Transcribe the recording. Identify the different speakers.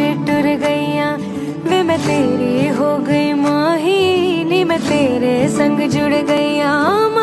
Speaker 1: टुर गईया वे मैं तेरी हो गई माही नी मैं तेरे संग जुड़ गईया।